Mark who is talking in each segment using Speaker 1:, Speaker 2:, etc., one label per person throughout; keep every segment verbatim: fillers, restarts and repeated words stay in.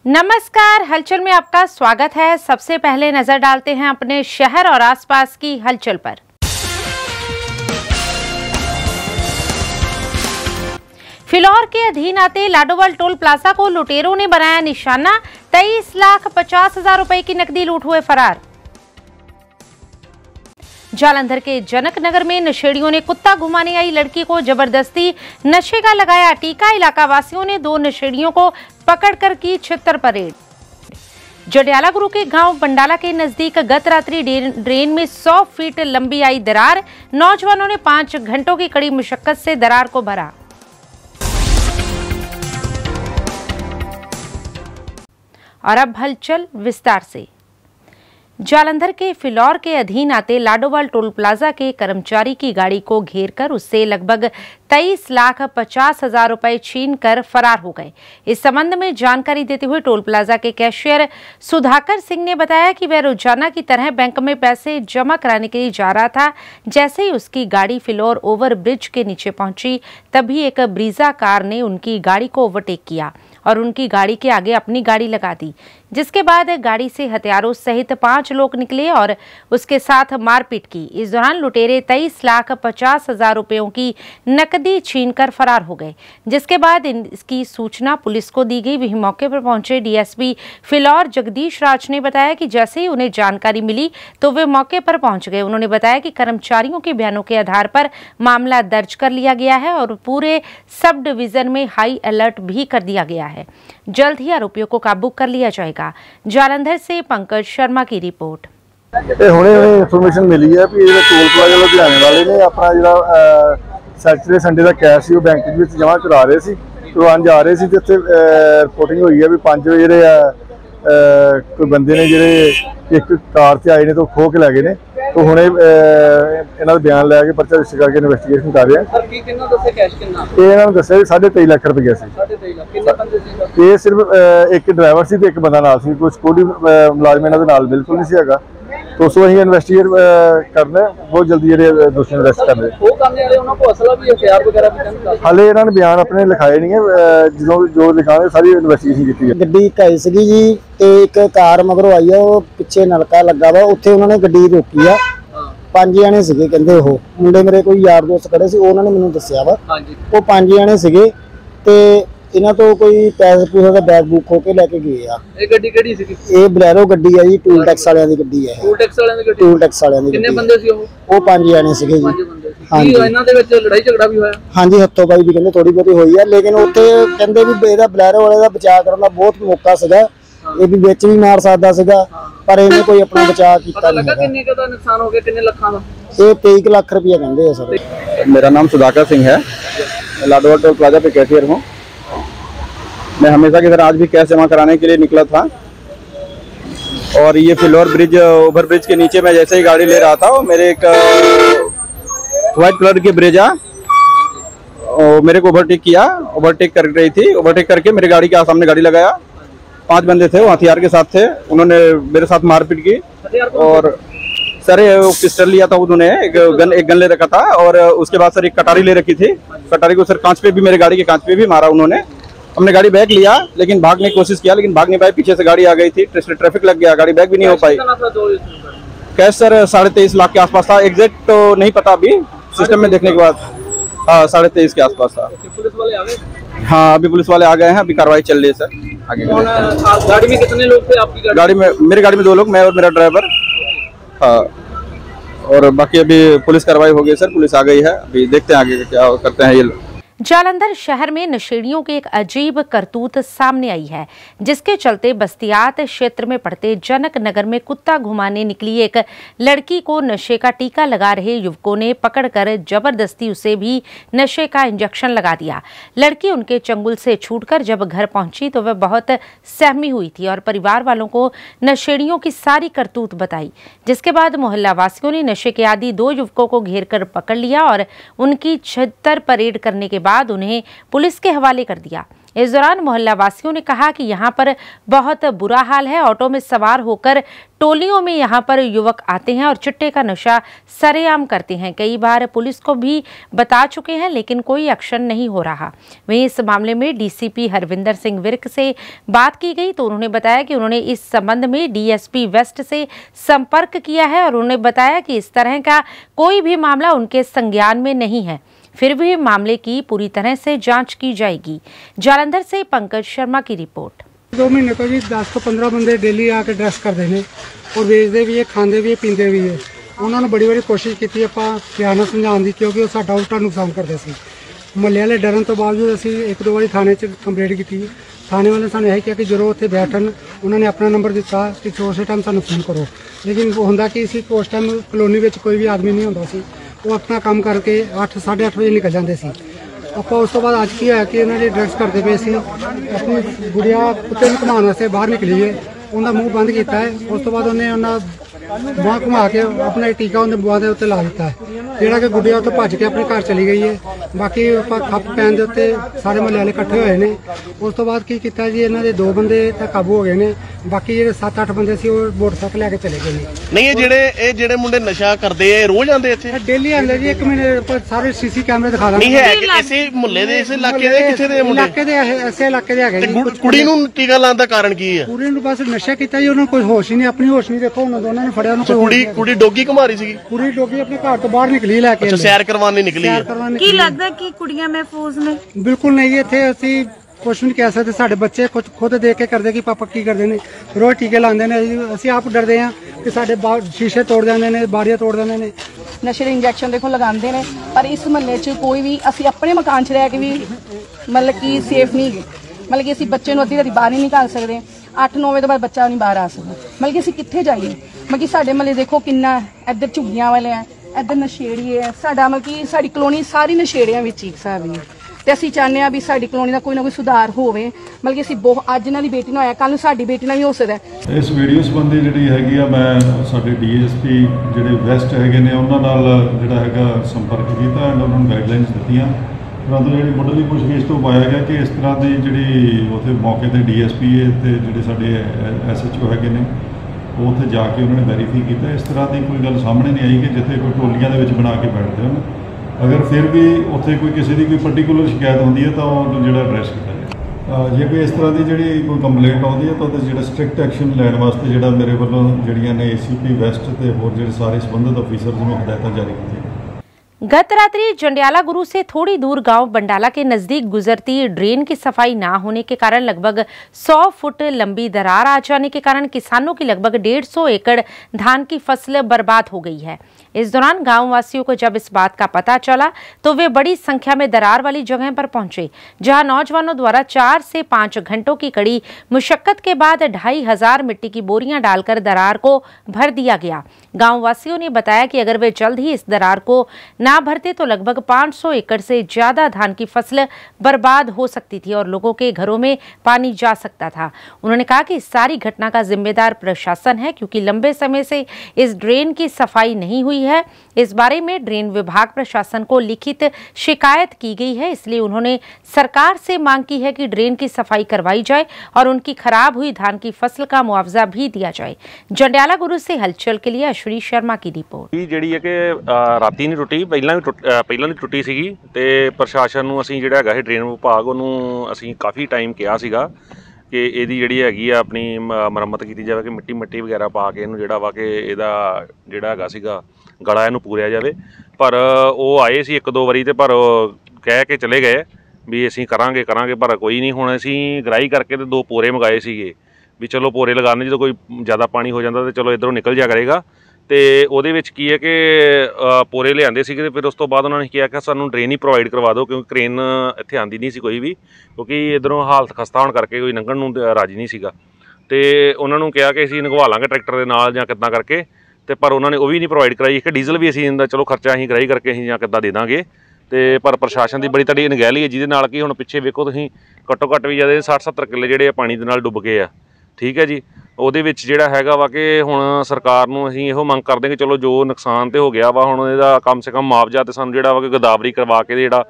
Speaker 1: नमस्कार, हलचल में आपका स्वागत है। सबसे पहले नजर डालते हैं अपने शहर और आसपास की हलचल पर। फिलौर के अधीन आते लाडोवाल टोल प्लाजा को लुटेरों ने बनाया निशाना। तेईस लाख पचास हजार रुपए की नकदी लूट हुए फरार। जालंधर के जनक नगर में नशेड़ियों ने कुत्ता घुमाने आई लड़की को जबरदस्ती नशे का लगाया टीका। इलाका वासियों ने दो नशेड़ियों को पकड़कर की छितर परेड। जडियाला गुरु के गांव बंडाला के नजदीक गत रात्रि ड्रेन में सौ फीट लंबी आई दरार। नौजवानों ने पांच घंटों की कड़ी मुशक्कत से दरार को भरा। और अब हलचल विस्तार से। जालंधर के फिलौर के अधीन आते लाडोवाल टोल प्लाजा के कर्मचारी की गाड़ी को घेरकर उससे लगभग तेईस लाख पचास हजार रुपए छीन कर फरार हो गए। इस संबंध में जानकारी देते हुए टोल प्लाजा के कैशियर सुधाकर सिंह ने बताया कि वह रोजाना की तरह बैंक में पैसे जमा कराने के लिए जा रहा था। जैसे ही उसकी गाड़ी फिलौर ओवर ब्रिज के नीचे पहुंची, तभी एक ब्रीजा कार ने उनकी गाड़ी को ओवरटेक किया और उनकी गाड़ी के आगे अपनी गाड़ी लगा दी, जिसके बाद गाड़ी से हथियारों सहित पांच लोग निकले और उसके साथ मारपीट की। इस दौरान लुटेरे तेईस लाख पचास हजार रुपयों की नकदी छीनकर फरार हो गए, जिसके बाद इसकी सूचना पुलिस को दी गई। वहीं मौके पर पहुंचे डीएसपी फिलौर जगदीश राज ने बताया कि जैसे ही उन्हें जानकारी मिली तो वे मौके पर पहुंच गए। उन्होंने बताया कि कर्मचारियों के बयानों के आधार पर मामला दर्ज कर लिया गया है और पूरे सब डिवीजन में हाई अलर्ट भी कर दिया गया है। जल्द ही आरोपियों को काबू कर लिया जाएगा। जालंधर से पंकज शर्मा की रिपोर्ट।
Speaker 2: इन्फॉर्मेशन मिली है कि टोल प्लाजा लुधियाने वाले ने अपना जो सैटरडे संडे का कैश ਸੀ ਉਹ ਬੈਂਕ ਵਿੱਚ ਜਮ੍ਹਾਂ ਕਰਾ ਰਹੇ ਸੀ। ਕਰਵਾਉਣ ਜਾ ਰਹੇ ਸੀ ਤੇ ਇੱਥੇ ਰਿਪੋਰਟਿੰਗ ਹੋਈ ਹੈ ਵੀ ਪੰਜ ਜਿਹੜੇ ਆ ਕੋਈ ਬੰਦੇ ਨੇ ਜਿਹੜੇ ਇੱਕ ਕਾਰ ਤੇ ਆਏ ਨੇ ਤੋਂ ਖੋਹ ਕੇ ਲੈ ਗਏ ਨੇ। तो हुणे इन्हां दा बयान लै के पर्चा रजिस्टर करके इन्वेस्टिगेशन कर रहे हैं। सर की किन्ना दस्से कैश किन्ना? ये इन्हां ने दस्सिया साढ़े तेई लाख रुपया सी। साढ़े तेई लाख किन्ने बंदे सी? ये सिर्फ एक ड्राइवर सी ते एक बंदा नाल सी। कोई सिक्योरिटी मुलाजम इन्हां दे नाल बिल्कुल नहीं सी हैगा। तो उसको असीं इन्वेस्टिगेट करना बहुत जल्दी ਜਿਹੜੇ ਦੋਸ਼ੀ ਨੂੰ ਅਰੈਸਟ ਕਰਦੇ। ਉਹ ਕੰਮ ਜਿਹੜੇ ਉਹਨਾਂ ਕੋਲ ਅਸਲਾ ਵੀ ਹਥਿਆਰ ਵਗੈਰਾ ਵੀ ਨਹੀਂ। ਹਾਲੇ ਇਹਨਾਂ ਨੇ ਬਿਆਨ ਆਪਣੇ ਲਿਖਾਏ ਨਹੀਂ ਹੈ। ਜਦੋਂ ਜੋ ਲਿਖਾਂਗੇ ਸਾਰੀ ਇਨਵੈਸਟੀਗੇਸ਼ਨ ਕੀਤੀ ਹੈ। ਗੱਡੀ ਕਾਈ ਸੀਗੀ ਜੀ ਤੇ ਇੱਕ ਕਾਰ ਮਗਰੋਂ ਆਈ ਆ, ਉਹ ਪਿੱਛੇ ਨਲਕਾ ਲੱਗਾ ਵਾ, ਉੱਥੇ ਉਹਨਾਂ ਨੇ ਗੱਡੀ ਰੋਕੀ ਆ। ਪੰਜ ਜਣੇ ਸੀਗੇ ਕਹਿੰਦੇ, ਉਹ ਮੁੰਡੇ ਮੇਰੇ ਕੋਈ ਯਾਰ ਦੋਸਤ ਖੜੇ ਸੀ, ਉਹਨਾਂ ਨੇ ਮੈਨੂੰ ਦੱਸਿਆ ਵਾ। ਉਹ ਪੰਜ ਜਣੇ ਸੀਗੇ ਤੇ ਇਹਨਾਂ ਤੋਂ ਕੋਈ ਪੈਸੇ ਪੂਸੇ ਦਾ ਬੈਗ ਬੁੱਕ ਹੋ ਕੇ ਲੈ ਕੇ ਗਏ ਆ। ਇਹ ਗੱਡੀ ਕਿਹੜੀ ਸੀ? ਇਹ ਬਲੈਰੋ ਗੱਡੀ ਆ ਜੀ, ਟੂਲ ਟੈਕਸ ਵਾਲਿਆਂ ਦੀ ਗੱਡੀ ਹੈ। ਟੂਲ ਟੈਕਸ ਵਾਲਿਆਂ ਦੀ ਗੱਡੀ? ਟੂਲ ਟੈਕਸ ਵਾਲਿਆਂ ਦੀ। ਕਿੰਨੇ ਬੰਦੇ ਸੀ ਉਹ? ਉਹ ਪੰਜ ਜਣੇ ਸੀਗੇ ਜੀ। ਹਾਂਜੀ। ਇਹਨਾਂ ਦੇ ਵਿੱਚ ਲੜਾਈ ਝਗੜਾ ਵੀ ਹੋਇਆ? ਹਾਂਜੀ, ਹੱਥੋਂ ਪਾਈ ਵੀ ਕਹਿੰਦੇ ਥੋੜੀ ਬਹੁਤੀ ਹੋਈ ਆ, ਲੇਕਿਨ ਉੱਥੇ ਕਹਿੰਦੇ ਵੀ ਇਹਦਾ ਬਲੈਰੋ ਵਾਲੇ ਦਾ ਬਚਾਅ ਕਰਨ ਦਾ ਬਹੁਤ ਮੌਕਾ ਸੀਗਾ। ਇਹ ਵੀ ਵਿੱਚ ਵੀ ਮਾਰ ਸਕਦਾ ਸੀਗਾ, ਪਰ ਇਹਨੇ ਕੋਈ ਆਪਣਾ ਬਚਾਅ ਕੀਤਾ ਨਹੀਂ। ਪਤਾ ਕਿੰਨੇ ਕੁ ਦਾ ਨੁਕਸਾਨ ਹੋ ਗਿਆ, ਕਿੰਨੇ ਲੱਖਾਂ ਦਾ? ਇਹ तेईस लाख रुपया कहते हैं सर।
Speaker 3: मेरा नाम सुधाकर सिंह है, लाडोवाल टोल प्लाजा पे कैशियर हूँ। मैं हमेशा की तरह आज भी कैश जमा कराने के लिए निकला था और ये फिलौर ब्रिज ओवर ब्रिज के नीचे मैं जैसे ही गाड़ी ले रहा था, मेरे एक व्हाइट कलर की ब्रेजा मेरे को ओवरटेक किया। ओवरटेक कर रही थी, ओवरटेक करके मेरी गाड़ी के सामने गाड़ी लगाया। पांच बंदे थे, वो हथियार के साथ थे। उन्होंने मेरे साथ मारपीट की और सर वो पिस्टल लिया था उन्होंने, एक गन एक गन ले रखा था और उसके बाद सर एक कटारी ले रखी थी। कटारी को सर कांच पे भी, मेरे गाड़ी के कांच पे भी मारा उन्होंने। हमने गाड़ी बैक लिया लेकिन भागने की कोशिश किया, लेकिन भाग नहीं पाए। पीछे से गाड़ी आ गई थी, ट्रैफिक लग गया, गाड़ी बैक भी नहीं हो पाई। कैश सर साढ़े तेईस लाख के आसपास था। एग्जैक्ट तो नहीं पता, अभी सिस्टम में देखने के बाद हाँ साढ़े तेईस के आसपास था। पुलिस वाले आ गए? हाँ, अभी पुलिस वाले आ गए हैं, अभी कार्रवाई चल रही है सर आगे।
Speaker 4: गाड़ी में कितने लोग थे आपकी गाड़ी?
Speaker 3: गाड़ी में मेरी गाड़ी में दो लोग, मैं और मेरा ड्राइवर। हाँ, और बाकी अभी पुलिस कार्रवाई हो गई सर, पुलिस आ गई है, अभी देखते हैं आगे क्या करते हैं ये लोग।
Speaker 1: जालंधर शहर में नशेड़ियों की एक अजीब करतूत सामने आई है, जिसके चलते बस्तियात क्षेत्र में पड़ते जनक नगर में कुत्ता घुमाने निकली एक लड़की को नशे का टीका लगा रहे युवकों ने पकड़कर जबरदस्ती उसे भी नशे का इंजेक्शन लगा दिया। लड़की उनके चंगुल से छूटकर जब घर पहुंची तो वह बहुत सहमी हुई थी और परिवार वालों को नशेड़ियों की सारी करतूत बताई, जिसके बाद मोहल्ला वासियों ने नशे के आदि दो युवकों को घेर कर पकड़ लिया और उनकी छितर परेड करने के बाद उन्हें पुलिस के हवाले कर दिया। इस दौरान मोहल्ला वासियों ने कहा कि यहाँ पर बहुत बुरा हाल है। ऑटो में सवार होकर टोलियों में यहाँ पर युवक आते हैं और चिट्टे का नशा सरेआम करते हैं। कई बार पुलिस को भी बता चुके हैं लेकिन कोई एक्शन नहीं हो रहा। वहीं इस मामले में डीसीपी हरविंदर सिंह विर्क से बात की गई तो उन्होंने बताया कि उन्होंने इस संबंध में डीएसपी वेस्ट से संपर्क किया है और उन्होंने बताया कि इस तरह का कोई भी मामला उनके संज्ञान में नहीं है, फिर भी मामले की पूरी तरह से जांच की जाएगी। जालंधर से पंकज शर्मा की रिपोर्ट।
Speaker 5: दो महीने तो जी दस तो पंद्रह बंदे डेली आके ड्रैस करते हैं और बेचते भी है, खाते भी है, पीते भी है। उन्होंने बड़ी बड़ी कोशिश की ਆਪਾਂ ਪਿਆਰ ਨਾਲ ਸਮਝਾਉਣ ਦੀ ਕਿਉਂਕਿ ਉਹ ਸਾਡਾ ਉਲਟਾ ਨੁਕਸਾਨ ਕਰਦੇ ਸੀ। ਮੁਹੱਲੇ ਵਾਲੇ ਡਰਨ ਤੋਂ ਬਾਵਜੂਦ ਅਸੀਂ ਇੱਕ ਦੋ ਵਾਰੀ ਥਾਣੇ 'ਚ ਕੰਪਲੇਂਟ ਕੀਤੀ। ਥਾਣੇ ਵਾਲੇ ਸਾਨੂੰ ਇਹ ਕਿਹਾ ਕਿ ਜਦੋਂ ਉੱਥੇ ਬੈਠਣ ਉਹਨਾਂ ਨੇ ਆਪਣਾ ਨੰਬਰ ਦਿੱਤਾ ਕਿ ਉਸੇ ਟਾਈਮ ਸਾਨੂੰ ਫੋਨ ਕਰੋ। ਲੇਕਿਨ ਉਹ ਹੁੰਦਾ ਕਿ ਅਸੀਂ ਉਸ ਟਾਈਮ ਕਲੋਨੀ ਵਿੱਚ ਕੋਈ ਵੀ ਆਦਮੀ ਨਹੀਂ ਹੁੰਦਾ ਸੀ, ਉਹ ਆਪਣਾ ਕੰਮ ਕਰਕੇ ਅੱਠ ਸਾਢੇ ਅੱਠ ਵਜੇ ਨਿਕਲ ਜਾਂਦੇ ਸੀ। ਆਪਾਂ ਉਸ ਤੋਂ ਬਾਅਦ ਅੱਜ ਕੀ ਹੋਇਆ ਕਿ ਇਹਨਾਂ ਦੇ ਡਰੱਗਸ ਕਰਦੇ ਪਏ ਸੀ। ਆਪਣੀ ਗੁੜੀਆ ਕੁੱਤੇ ਨੂੰ ਘੁਮਾਉਣ ਵਾਸਤੇ ਬਾਹਰ ਨਿਕਲੀ ਹੈ, ਉਹਦਾ ਮੂੰਹ ਬੰਦ ਕੀਤਾ ਹੈ। ਉਸ ਤੋਂ ਬਾਅਦ ਉਹਨੇ ਉਹਨਾਂ ਬਾਂਹ ਘੁਮਾ ਕੇ ਆਪਣਾ ਟੀਕਾ ਉਹਦੇ ਬੂਹਾਂ ਦੇ ਉੱਤੇ ਲਾ ਦਿੱਤਾ ਹੈ, ਜਿਹੜਾ ਕਿ ਗੁੱਡੀਆ ਉੱਥੇ ਭੱਜ ਕੇ ਆਪਣੇ ਘਰ ਚਲੀ ਗਈ ਹੈ। ਬਾਕੀ ਆਪਾਂ ਖੱਪ ਪੈਣ ਦੇ ਉੱਤੇ ਸਾਰੇ ਮੁਹੱਲੇ ਵਾਲੇ ਇਕੱਠੇ ਹੋਏ ਨੇ। ਉਸ ਤੋਂ ਬਾਅਦ ਕੀ ਕੀਤਾ ਜੀ, ਇਹਨਾਂ ਦੇ ਦੋ ਬੰਦੇ ਤਾਂ ਕਾਬੂ ਹੋ ਗਏ ਨੇ, ਬਾਕੀ ਜਿਹੜੇ ਸੱਤ ਅੱਠ ਬੰਦੇ ਸੀ ਉਹ ਮੋਟਰਸਾਈਕਲ ਲੈ ਕੇ ਚਲੇ ਗਏ ਨੇ।
Speaker 6: ਨਹੀਂ ਇਹ ਜਿਹੜੇ ਇਹ ਜਿਹੜੇ ਮੁੰਡੇ ਨਸ਼ਾ ਕਰਦੇ ਆ ਰੋਜ਼ ਆਉਂਦੇ ਇੱਥੇ?
Speaker 5: ਡੇਲੀ ਆਉਂਦੇ ਜੀ। ਇੱਕ ਮਹੀਨੇ ਸਾਰੇ ਸੀਸੀ ਕੈਮਰੇ ਦਿਖਾ ਦਾਂਗੇ।
Speaker 6: ਨਹੀਂ ਹੈ ਇਸੇ ਮੁਹੱਲੇ ਦੇ, ਇਸ ਇਲਾਕੇ ਦੇ, ਕਿੱਥੇ ਦੇ ਮੁੰਡੇ?
Speaker 5: ਇਲਾਕੇ ਦੇ, ਐਸੇ ਇਲਾਕੇ ਦੇ ਹੈਗੇ ਜੀ।
Speaker 6: ਕੁੜੀ ਨੂੰ ਟੀਕਾ ਲਾਉਣ ਦਾ ਕਾਰਨ ਕੀ ਹੈ?
Speaker 5: ਕੁੜੀ ਨੂੰ ਬਸ ਨਸ਼ਾ ਕੀਤਾ ਜੀ, ਉਹਨਾਂ ਕੋਈ ਹੋਸ਼ ਹੀ ਨਹੀਂ, ਆਪਣੀ ਹੋਸ਼ ਨਹੀਂ। ਦੇਖੋ ਉਹਨਾਂ ਦੋਨਾਂ ਨੇ ਫੜਿਆ ਉਹਨੂੰ।
Speaker 6: ਕੁੜੀ ਕੁੜੀ ਡੋਗੀ ਘੁਮਾ ਰਹੀ ਸੀਗੀ?
Speaker 5: ਕੁੜੀ ਡੋਗੀ ਆਪਣੇ ਘਰ ਤੋਂ ਬਾਹਰ ਨਿਕਲੀ ਲੈ ਕੇ।
Speaker 6: ਅੱਛਾ, ਸੈਰ ਕਰਵਾਉਣ ਨਹੀਂ ਨਿਕਲੀ?
Speaker 7: ਕੀ ਲੱਗਦਾ ਕਿ ਕੁੜੀਆਂ ਮਹਿਫੂਜ਼ ਨੇ?
Speaker 5: ਬਿਲਕੁਲ ਨਹੀਂ। ਇੱਥੇ ਅਸੀਂ ਕੁਛ ਨਹੀਂ ਕਹਿ ਸਕਦੇ। ਸਾਡੇ ਬੱਚੇ ਕੁਝ ਖੁਦ ਦੇਖ ਕੇ ਕਰਦੇ ਕਿ ਪਾਪਾ ਕੀ ਕਰਦੇ ਨੇ, ਰੋਜ਼ ਟੀਕੇ ਲਾਉਂਦੇ ਨੇ। ਅਸੀਂ ਆਪ ਡਰਦੇ ਹਾਂ ਕਿ ਸਾਡੇ ਸ਼ੀਸ਼ੇ ਤੋੜ ਜਾਂਦੇ ਨੇ, ਬਾਰੀਆਂ ਤੋੜ ਦਿੰਦੇ ਨੇ।
Speaker 7: ਨਸ਼ੇ ਦੇ ਇੰਜੈਕਸ਼ਨ ਦੇਖੋ ਲਗਾਉਂਦੇ ਨੇ, ਪਰ ਇਸ ਮਹੱਲੇ 'ਚ ਕੋਈ ਵੀ, ਅਸੀਂ ਆਪਣੇ ਮਕਾਨ 'ਚ ਰਹਿ ਕੇ ਵੀ ਮਤਲਬ ਕਿ ਸੇਫ ਨਹੀਂ ਗਏ। ਮਤਲਬ ਕਿ ਅਸੀਂ ਬੱਚੇ ਨੂੰ ਅੱਧੀ ਰਾਤੀ ਬਾਹਰ ਨਹੀਂ ਨਿਕਾਲ ਸਕਦੇ। ਅੱਠ ਨੌ ਵਜੇ ਤੋਂ ਬਾਅਦ ਬੱਚਾ ਨਹੀਂ ਬਾਹਰ ਆ ਸਕਦਾ। ਮਤਲਬ ਕਿ ਅਸੀਂ ਕਿੱਥੇ ਜਾਈਏ? ਮਤਲਬ ਕਿ ਸਾਡੇ ਮਹੱਲੇ ਦੇਖੋ ਕਿੰਨਾ, ਇੱਧਰ ਝੁੱਗੀਆਂ ਵਾਲੇ ਆ, ਇੱਧਰ ਨਸ਼ੇੜੀ ਹੈ। ਸਾਡਾ ਮਤਲਬ ਕਿ ਸਾਡੀ ਕਲੋਨੀ ਸਾਰੀ ਨਸ਼ੇੜੀਆਂ ਵਿੱਚ ਹੀ ਹਿਸਾਬ ਹੈ ਤੇ ਅਸੀਂ ਚਾਹੁੰਦੇ ਹਾਂ ਵੀ ਸਾਡੀ ਕਲੋਨੀ ਦਾ ਕੋਈ ਨਾ ਕੋਈ ਸੁਧਾਰ ਹੋਵੇ। ਮਤਲਬ ਕਿ ਅਸੀਂ ਬਹੁਤ, ਅੱਜ ਇਹਨਾਂ ਦੀ ਬੇਟੀ ਨਾਲ ਹੋਇਆ, ਕੱਲ ਨੂੰ ਸਾਡੀ ਬੇਟੀ ਨਾਲ ਵੀ ਹੋ ਸਕਦਾ।
Speaker 8: ਇਸ ਵੀਡੀਓ ਸੰਬੰਧੀ ਜਿਹੜੀ ਹੈਗੀ ਆ, ਮੈਂ ਸਾਡੇ ਡੀਐਸਪੀ ਜਿਹੜੇ ਵੈਸਟ ਹੈਗੇ ਨੇ ਉਹਨਾਂ ਨਾਲ ਜਿਹੜਾ ਹੈਗਾ ਸੰਪਰਕ ਕੀਤਾ ਐਂਡ ਉਹਨਾਂ ਨੂੰ ਗਾਈਡਲਾਈਨਸ ਦਿੱਤੀਆਂ। ਪਰੰਤੂ ਜਿਹੜੀ ਮੁੱਢਲੀ ਪੁੱਛਗਿੱਛ ਤੋਂ ਪਾਇਆ ਗਿਆ ਕਿ ਇਸ ਤਰ੍ਹਾਂ ਦੀ ਜਿਹੜੀ ਉੱਥੇ ਮੌਕੇ ਤੇ ਡੀਐਸਪੀ ਤੇ ਜਿਹੜੇ ਸਾਡੇ ਐਸਐਚਓ ਹੈਗੇ ਨੇ ਉਹ ਉੱਥੇ ਜਾ ਕੇ ਉਹਨਾਂ ਨੇ ਵੈਰੀਫਾਈ ਕੀਤਾ। ਇਸ ਤਰ੍ਹਾਂ ਦੀ ਕੋਈ ਗੱਲ ਸਾਹਮਣੇ ਨਹੀਂ ਆਈ ਕਿ ਜਿੱਥੇ ਕੋਈ ਟੋਲੀਆਂ ਦੇ ਵਿੱਚ ਬਣਾ ਕੇ ਬੈਠਦੇ ਹਨ। ਅਗਰ ਫਿਰ ਵੀ ਉੱਥੇ ਕੋਈ ਕਿਸੇ ਦੀ ਕੋਈ ਪਰਟੀਕੂਲਰ ਸ਼ਿਕਾਇਤ ਹੁੰਦੀ ਹੈ ਤਾਂ ਉਹ ਜਿਹੜਾ ਐਡਰੈਸ ਕੀਤਾ ਜਾਏ। ਜੇ ਕੋਈ ਇਸ ਤਰ੍ਹਾਂ ਦੀ ਜਿਹੜੀ ਕੋਈ ਕੰਪਲੇਂਟ ਆਉਂਦੀ ਹੈ ਤਾਂ ਉਹਦੇ ਜਿਹੜਾ ਸਟ੍ਰਿਕਟ ਐਕਸ਼ਨ ਲੈਣ ਵਾਸਤੇ ਜਿਹੜਾ ਮੇਰੇ ਵੱਲੋਂ ਜਿਹੜੀਆਂ ਨੇ ਏਸੀਪੀ ਵੈਸਟ ਤੇ ਹੋਰ ਜਿਹੜੇ ਸਾਰੇ ਸੰਬੰਧਿਤ ਅਫੀਸਰਸ ਨੂੰ ਹਦਾਇਤਾਂ ਜਾਰੀ ਕੀਤੀਆਂ।
Speaker 1: गत रात्रि जंडियाला गुरु से थोड़ी दूर गांव बंडाला के नजदीक गुजरती ड्रेन की सफाई ना होने के कारण लगभग सौ फुट लंबी दरार आ जाने के कारण किसानों की लगभग डेढ़ सौ एकड़ धान की फसल बर्बाद हो गई है। इस दौरान गांव वासियों को जब इस बात का पता चला तो वे बड़ी संख्या में दरार वाली जगह पर पहुंचे, जहां नौजवानों द्वारा चार से पांच घंटों की कड़ी मुशक्कत के बाद ढाई हजार मिट्टी की बोरियां डालकर दरार को भर दिया गया। गांव वासियों ने बताया कि अगर वे जल्द ही इस दरार को ना भरते तो लगभग पाँच सौ एकड़ से ज्यादा धान की फसल बर्बाद हो सकती थी और लोगों के घरों में पानी जा सकता था। उन्होंने कहा कि इस सारी घटना का जिम्मेदार प्रशासन है, क्योंकि लंबे समय से इस ड्रेन की सफाई नहीं हुई है। इस बारे में ड्रेन विभाग प्रशासन को लिखित शिकायत की गई है, इसलिए उन्होंने सरकार से मांग की है कि ड्रेन की सफाई करवाई जाए और उनकी खराब हुई धान की फसल का मुआवजा भी दिया जाए। जंडियाला गुरु से हलचल के लिए अश्विनी शर्मा की रिपोर्ट।
Speaker 9: ਜਿਹੜੀ ਹੈ ਕਿ ਰਾਤੀ ਨਹੀਂ ਟੁੱਟੀ, ਪਹਿਲਾਂ ਵੀ ਪਹਿਲਾਂ ਵੀ ਟੁੱਟੀ ਸੀਗੀ ਤੇ ਪ੍ਰਸ਼ਾਸਨ ਨੂੰ ਅਸੀਂ ਜਿਹੜਾ ਹੈਗਾ ਡਰੇਨ ਵਿਭਾਗ ਉਹਨੂੰ ਅਸੀਂ ਕਾਫੀ ਟਾਈਮ ਕਿਹਾ ਸੀਗਾ ਕਿ ਇਹਦੀ ਜਿਹੜੀ ਹੈਗੀ ਆ ਆਪਣੀ ਮੁਰੰਮਤ ਕੀਤੀ ਜਾਵੇ, ਕਿ ਮਿੱਟੀ ਮਿੱਟੀ ਵਗੈਰਾ ਪਾ ਕੇ ਇਹਨੂੰ ਜਿਹੜਾ ਵਾ ਕਿ ਇਹਦਾ ਜਿਹੜਾ ਹੈਗਾ ਸੀਗਾ ਗਲਾ ਇਹਨੂੰ ਪੂਰਿਆ ਜਾਵੇ। ਪਰ ਉਹ ਆਏ ਸੀ ਇੱਕ ਦੋ ਵਾਰੀ ਤੇ ਪਰ ਕਹਿ ਕੇ ਚਲੇ ਗਏ ਵੀ ਅਸੀਂ ਕਰਾਂਗੇ ਕਰਾਂਗੇ ਪਰ ਕੋਈ ਨਹੀਂ। ਹੁਣ ਅਸੀਂ ਗਰਾਈ ਕਰਕੇ ਤੇ ਦੋ ਪੋਰੇ ਮੰਗਾਏ ਸੀਗੇ ਵੀ ਚਲੋ ਪੋਰੇ ਲਗਾਉਣੇ, ਜਦੋਂ ਕੋਈ ਜ਼ਿਆਦਾ ਪਾਣੀ ਹੋ ਜਾਂਦਾ ਤੇ ਚਲੋ ਇੱਧਰੋਂ ਨਿਕਲ ਜਾ ਕਰੇਗਾ। ਤੇ ਉਹਦੇ ਵਿੱਚ ਕੀ ਹੈ ਕਿ ਪੋਰੇ ਲਿਆਂਦੇ ਸੀਗੇ ਤੇ ਫਿਰ ਉਸ ਤੋਂ ਬਾਅਦ ਉਹਨਾਂ ਨੇ ਕਿਹਾ ਕਿ ਸਾਨੂੰ ਡਰੇਨ ਹੀ ਪ੍ਰੋਵਾਈਡ ਕਰਵਾ ਦਿਓ, ਕਿਉਂਕਿ ਕ੍ਰੇਨ ਇੱਥੇ ਆਉਂਦੀ ਨਹੀਂ ਸੀ ਕੋਈ ਵੀ, ਕਿਉਂਕਿ ਇੱਧਰੋਂ ਹਾਲਤ ਖਸਤਾ ਹੋਣ ਕਰਕੇ ਕੋਈ ਲੰਘਣ ਨੂੰ ਰਾਜੀ ਨਹੀਂ ਸੀਗਾ। ਤੇ ਉਹਨਾਂ ਨੂੰ ਕਿਹਾ ਕਿ ਅਸੀਂ ਲੰਘਵਾ ਲਾਂਗੇ ਟਰੈਕਟਰ ਦੇ ਨਾਲ ਜਾਂ ਕਿੱਦਾਂ ਕਰਕੇ, ਤੇ ਪਰ ਉਹਨਾਂ ਨੇ ਉਹ ਵੀ ਨਹੀਂ ਪ੍ਰੋਵਾਈਡ ਕਰਾਈ ਕਿ ਡੀਜ਼ਲ ਵੀ ਅਸੀਂ ਇਹਦਾ ਚਲੋ ਖਰਚਾ ਅਸੀਂ ਗਰਾਈ ਕਰਕੇ ਅਸੀਂ ਜਾਂ ਕਿੱਦਾਂ ਦੇ ਦਾਂਗੇ। ਤੇ ਪਰ ਪ੍ਰਸ਼ਾਸਨ ਦੀ ਬੜੀ ਤੜੀ ਅਣਗਹਿਲੀ ਹੈ, ਜਿਹਦੇ ਨਾਲ ਕਿ ਹੁਣ ਪਿੱਛੇ ਵੇਖੋ ਤੁਸੀਂ ਘੱਟੋ ਘੱਟ ਵੀ ਜਿਆਦਾ ਸੱਠ ਸੱਤਰ ਕਿੱਲੇ ਜਿਹੜੇ ਆ ਪਾਣੀ ਦੇ ਨਾਲ ਡੁੱਬ ਗਏ ਆ। ਠੀਕ ਹੈ ਜੀ। ਉਹਦੇ ਵਿੱਚ ਜਿਹੜਾ ਹੈਗਾ ਵਾ ਕਿ ਹੁਣ ਸਰਕਾਰ ਨੂੰ ਅਸੀਂ ਇਹੋ ਮੰਗ ਕਰਦੇ ਕਿ ਚਲੋ ਜੋ ਨੁਕਸਾਨ ਤੇ ਹੋ ਗਿਆ ਵਾ ਹੁਣ ਇਹਦਾ ਕਮ ਸੇ ਕਮ ਮੁਆਵਜ਼ਾ ਤੇ ਸਾਨੂੰ ਜਿਹੜਾ ਵਾ ਕਿ ਗਦਾਵਰੀ ਕਰਵਾ ਕੇ ਜਿਹੜਾ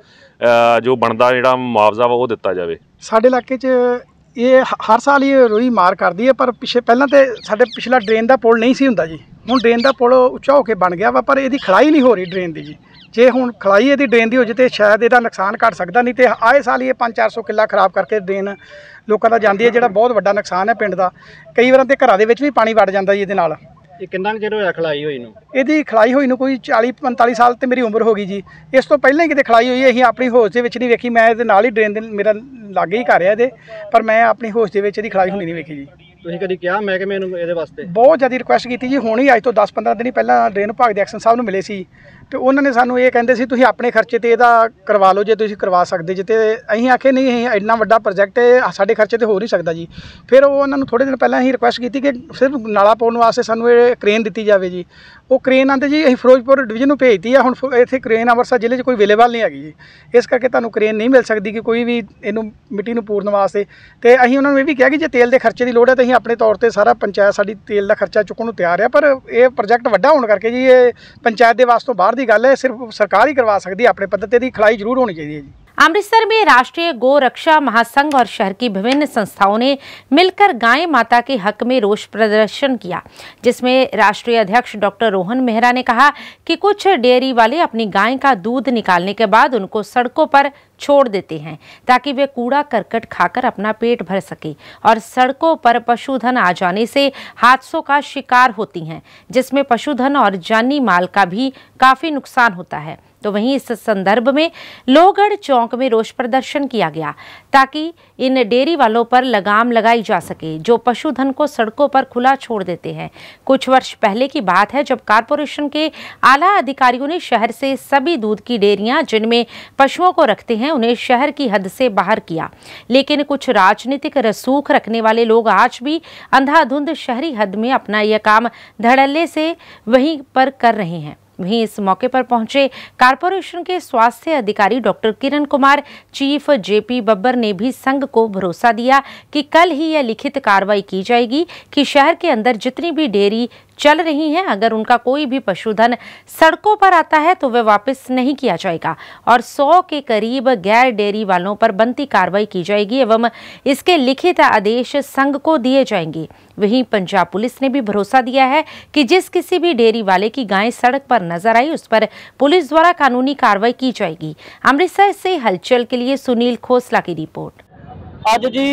Speaker 9: ਜੋ ਬਣਦਾ ਜਿਹੜਾ ਮੁਆਵਜ਼ਾ ਵਾ ਉਹ ਦਿੱਤਾ ਜਾਵੇ।
Speaker 10: ਸਾਡੇ ਇਲਾਕੇ 'ਚ ਇਹ ਹਰ ਸਾਲ ਹੀ ਰੋਈ ਮਾਰ ਕਰਦੀ ਹੈ, ਪਰ ਪਿਛੇ ਪਹਿਲਾਂ ਤੇ ਸਾਡੇ ਪਿਛਲਾ ਡਰੇਨ ਦਾ ਪੁਲ ਨਹੀਂ ਸੀ ਹੁੰਦਾ ਜੀ। ਹੁਣ ਡਰੇਨ ਦਾ ਪੁਲ ਉੱਚਾ ਹੋ ਕੇ ਬਣ ਗਿਆ ਵਾ, ਪਰ ਇਹਦੀ ਖੜਾਈ ਨਹੀਂ ਹੋ ਰਹੀ ਡਰੇਨ ਦੀ ਜੀ। ਜੇ ਹੁਣ ਖੜਾਈ ਇਹਦੀ ਡਰੇਨ ਦੀ ਹੋ ਜੇ ਤੇ ਸ਼ਾਇਦ ਇਹਦਾ ਨੁਕਸਾਨ ਘੱਟ ਸਕਦਾ, ਨਹੀਂ ਤੇ ਆਏ ਸਾਲ ਹੀ ਇਹ ਪੰਜ ਚਾਰ ਸੌ ਕਿੱਲਾ ਖਰਾਬ ਕਰਕੇ ਡਰੇਨ ਲੋਕਾਂ ਦਾ ਜਾਂਦੀ ਹੈ, ਜਿਹੜਾ ਬਹੁਤ ਵੱਡਾ ਨੁਕਸਾਨ ਹੈ ਪਿੰਡ ਦਾ। ਕਈ ਵਾਰਾਂ ਤੇ ਘਰਾਂ ਦੇ ਵਿੱਚ ਵੀ ਪਾਣੀ ਵੜ ਜਾਂਦਾ ਜੀ ਇਹਦੇ ਨਾਲ।
Speaker 3: ਇਹ ਕਿੰਨਾ ਕੁ ਚਿਰ ਹੋਇਆ ਖਲਾਈ ਹੋਈ ਨੂੰ?
Speaker 10: ਇਹਦੀ ਖਲਾਈ ਹੋਈ ਨੂੰ ਕੋਈ ਚਾਲੀ ਪੰਤਾਲੀ ਸਾਲ ਤੇ ਮੇਰੀ ਉਮਰ ਹੋ ਗਈ ਜੀ। ਇਸ ਤੋਂ ਪਹਿਲਾਂ ਹੀ ਕਿਤੇ ਖਲਾਈ ਹੋਈ ਹੈ, ਅਸੀਂ ਆਪਣੀ ਹੋਸ਼ ਦੇ ਵਿੱਚ ਨਹੀਂ ਵੇਖੀ। ਮੈਂ ਇਹਦੇ ਨਾਲ ਹੀ ਡਰੇਨ ਦੇ ਮੇਰਾ ਲਾਗੇ ਹੀ ਘਰ ਹੈ ਇਹਦੇ, ਪਰ ਮੈਂ ਆਪਣੀ ਹੋਸ਼ ਦੇ ਵਿੱਚ ਇਹਦੀ ਖਲਾਈ ਹੋਣੀ ਨਹੀਂ ਵੇਖੀ ਜੀ।
Speaker 3: ਤੁਸੀਂ ਕਦੀ ਕਿਹਾ ਮਹਿਕਮੇ ਨੂੰ ਇਹਦੇ ਵਾਸਤੇ?
Speaker 10: ਬਹੁਤ ਜ਼ਿਆਦਾ ਰਿਕੁਐਸਟ ਕੀਤੀ ਜੀ। ਹੁਣ ਹੀ ਅੱਜ ਤੋਂ ਦਸ ਪੰਦਰਾਂ ਦਿਨ ਹੀ ਪਹਿਲਾਂ ਡਰੇਨ ਵਿਭਾਗ ਦੇ ਐਕਸ਼ਨ ਸਾਹਿਬ ਨੂੰ ਮਿਲੇ ਸੀ, ਤੇ ਉਹਨਾਂ ਨੇ ਸਾਨੂੰ ਇਹ ਕਹਿੰਦੇ ਸੀ ਤੁਸੀਂ ਆਪਣੇ ਖਰਚੇ ਤੇ ਇਹਦਾ ਕਰਵਾ ਲਓ ਜੇ ਤੁਸੀਂ ਕਰਵਾ ਸਕਦੇ ਜੇ। ਤੇ ਅਸੀਂ ਆਖੇ ਨਹੀਂ, ਅਸੀਂ ਇੰਨਾ ਵੱਡਾ ਪ੍ਰੋਜੈਕਟ ਹੈ ਸਾਡੇ ਖਰਚੇ ਤੇ ਹੋ ਨਹੀਂ ਸਕਦਾ ਜੀ। ਫਿਰ ਉਹ ਉਹਨਾਂ ਨੂੰ ਥੋੜ੍ਹੇ ਦਿਨ ਪਹਿਲਾਂ ਅਸੀਂ ਰਿਕੁਐਸਟ ਕੀਤੀ ਕਿ ਸਿਰਫ ਨਾਲਾ ਪਾਉਣ ਵਾਸਤੇ ਸਾਨੂੰ ਇਹ ਕ੍ਰੇਨ ਦਿੱਤੀ ਜਾਵੇ ਜੀ। ਉਹ ਕ੍ਰੇਨ ਆਂਦੇ ਜੀ ਅਸੀਂ ਫਿਰੋਜ਼ਪੁਰ ਡਿਵੀਜ਼ਨ ਨੂੰ ਭੇਜਤੀ ਆ, ਹੁਣ ਇੱਥੇ ਕ੍ਰੇਨ ਅੰਮ੍ਰਿਤਸਰ ਜ਼ਿਲ੍ਹੇ 'ਚ ਕੋਈ ਅਵੇਲੇਬਲ ਨਹੀਂ ਹੈਗੀ ਜੀ। ਇਸ ਕਰਕੇ ਤੁਹਾਨੂੰ ਕ੍ਰੇਨ ਨਹੀਂ ਮਿਲ ਸਕਦੀ ਕਿ ਕੋਈ ਵੀ ਇਹਨੂੰ ਮਿੱਟੀ ਨੂੰ ਪੂਰਨ ਵਾਸਤੇ। ਤੇ ਅਸੀਂ ਉਹਨਾਂ ਨੂੰ ਇਹ ਵੀ ਕਿਹਾ ਕਿ ਜੇ ਤੇਲ ਦੇ ਖਰਚੇ ਦੀ ਲੋੜ ਹੈ ਤਾਂ ਅਸੀਂ ਆਪਣੇ ਤੌਰ ਤੇ ਸਾਰਾ ਪੰਚਾਇਤ ਸਾਡੀ ਤੇਲ ਦਾ ਖਰਚਾ ਚੁੱਕਣ ਨੂੰ ਤਿਆਰ ਹੈ, ਪਰ ਇਹ ਪ੍ਰੋਜੈਕਟ ਵੱਡਾ ਹੋਣ ਕਰਕੇ ਜੀ ਇਹ ਪੰਚਾਇਤ ਦੇ ਵਾਸਤੇ ਬਾਹਰ ਦੀ ਗੱਲ ਹੈ। ਸਿਰਫ सरकार ही करवा सकती है, अपने पद्धति की खिलाई जरूर होनी चाहिए जी।
Speaker 1: अमृतसर में राष्ट्रीय गो रक्षा महासंघ और शहर की विभिन्न संस्थाओं ने मिलकर गाय माता के हक में रोष प्रदर्शन किया, जिसमें राष्ट्रीय अध्यक्ष डॉक्टर रोहन मेहरा ने कहा कि कुछ डेयरी वाले अपनी गाय का दूध निकालने के बाद उनको सड़कों पर छोड़ देते हैं ताकि वे कूड़ा करकट खाकर अपना पेट भर सके, और सड़कों पर पशुधन आ जाने से हादसों का शिकार होती हैं, जिसमें पशुधन और जानी माल का भी काफी नुकसान होता है। तो वहीं इस संदर्भ में लोहगढ़ चौक में रोष प्रदर्शन किया गया ताकि इन डेयरी वालों पर लगाम लगाई जा सके जो पशुधन को सड़कों पर खुला छोड़ देते हैं। कुछ वर्ष पहले की बात है जब कारपोरेशन के आला अधिकारियों ने शहर से सभी दूध की डेयरियां जिनमें पशुओं को रखते हैं उन्हें शहर की हद से बाहर किया, लेकिन कुछ राजनीतिक रसूख रखने वाले लोग आज भी अंधाधुंध शहरी हद में अपना यह काम धड़ल्ले से वहीं पर कर रहे हैं। वहीं इस मौके पर पहुंचे कारपोरेशन के स्वास्थ्य अधिकारी doctor Kiran Kumar, chief JP Babbar ने भी संघ को भरोसा दिया कि कल ही यह लिखित कार्रवाई की जाएगी कि शहर के अंदर जितनी भी डेयरी चल रही हैं अगर उनका कोई भी पशुधन सड़कों पर आता है तो वह वापस नहीं किया जाएगा, और सौ के करीब गैर डेयरी वालों पर बनती कार्रवाई की जाएगी एवं इसके लिखित आदेश संघ को दिए जाएंगे। वहीं पंजाब पुलिस ने भी भरोसा दिया है कि जिस किसी भी डेयरी वाले की गाय सड़क पर नजर आई उस पर पुलिस द्वारा कानूनी कार्रवाई की जाएगी। अमृतसर से हलचल के लिए सुनील खोसला की रिपोर्ट।
Speaker 11: ਅੱਜ ਜੀ